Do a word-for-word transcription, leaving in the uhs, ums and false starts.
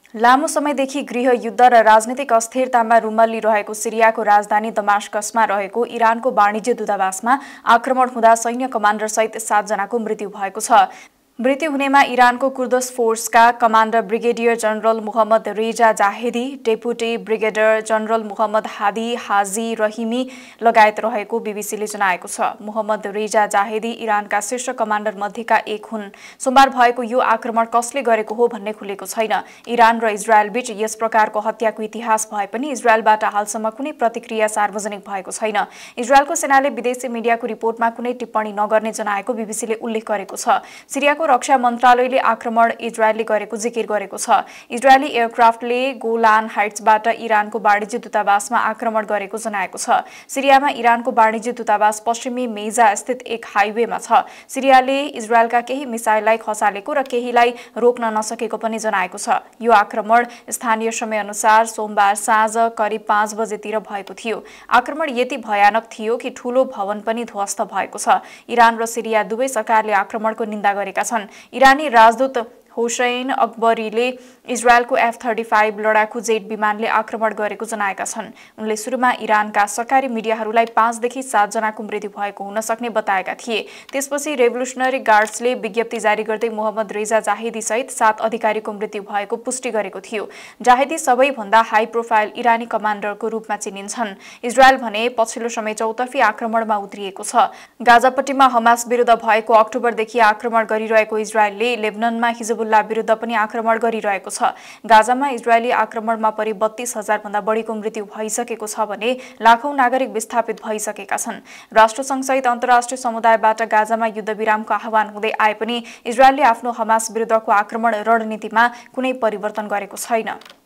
लामो समयदेखि गृहयुद्ध र राजनीतिक अस्थिरतामा रुमल्लिरहेको सिरियाको राजधानी दमास्कसमा रहेको इरानको वाणिज्य दूतावासमा आक्रमण हुँदा सैन्य कमान्डर सहित सात जनाको मृत्यु भएको छ। मृत्यु हुनेमा इरानको कुर्दस फोर्सका commander brigadier general Mohammad Reza Zahedi, deputy brigadier general Mohammad Hadi Haji Rahimi लगायत रहेको बीबीसीले जनाएको छ। मुहम्मद रेजा जाहेदी इरानका शीर्ष कमान्डर मध्येका एक हुन्। सोमबार भएको यो आक्रमण कसले गरेको हो भन्ने खुलेको छैन। इरान र इजरायल बीच यस प्रकारको हत्याको इतिहास भए पनि इजरायलबाट हालसम्म कुनै प्रतिक्रिया सार्वजनिक भएको छैन। इजरायलको सेनाले विदेशी मिडियाको रिपोर्टमा कुनै टिप्पणी नगर्ने जनाएको बीबीसीले उल्लेख गरेको छ। सिरियाको रक्षा मन्त्रालयले आक्रमण इजरायलले गरेको जिकिर गरेको छ। इजरायली एयरक्राफ्टले गोलान हाइट्सबाट इरानको वाणिज्य दूतावासमा आक्रमण गरेको जनाएको छ। सिरियामा इरानको वाणिज्य दूतावास पश्चिमी मेजा स्थित एक हाइवेमा छ। सिरियाले इजरायलका केही मिसाइललाई खसालेको र केहीलाई रोक्न नसकेको पनि जनाएको छ। यो आक्रमण स्थानीय समयअनुसार सोमबार साँझ करिब पाँच बजेतिर भएको थियो। आक्रमण यति भयानक थियो कि ठूलो भवन पनि ध्वस्त भएको छ। इरान र सिरिया दुवै सरकारले आक्रमणको निन्दा गरेका छन्। इरानी राजदूत हुसैन अकबरीले इजरायलको एफ थर्टी फाइभ लडाकु जेट विमानले आक्रमण गरेको जनाएका छन्। उनले सुरुमा इरानका सरकारी मिडियाहरूलाई पाँचदेखि सात जनाको मृत्यु भएको हुन सक्ने बताएका थिए। त्यसपछि रेभोल्युसनरी गार्ड्सले विज्ञप्ति जारी गर्दै मुहम्मद रेजा जाहेदी सहित सात अधिकारीको मृत्यु भएको पुष्टि गरेको थियो। जाहेदी सबैभन्दा हाई प्रोफाइल इरानी कमान्डरको रूपमा चिनिन्छन्। इजरायल भने पछिल्लो समय चौतर्फी आक्रमणमा उत्रिएको छ। गाजापट्टीमा हमास विरुद्ध भएको अक्टोबरदेखि आक्रमण गरिरहेको इजरायलले लेबननमा हिजबुल्लाह विरुद्ध पनि आक्रमण गरिरहेको छ। गाजामा इजरायली आक्रमणमा परि बत्तीस हजार भन्दा बढीको मृत्यु भइसकेको छ भने लाखौं नागरिक विस्थापित भइसकेका छन्। राष्ट्रसंघ सहित अन्तर्राष्ट्रिय समुदायबाट गाजामा युद्धविरामको आह्वान हुँदै आए पनि इजरायलले आफ्नो हमास विरुद्धको आक्रमण रणनीतिमा कुनै परिवर्तन गरेको छैन।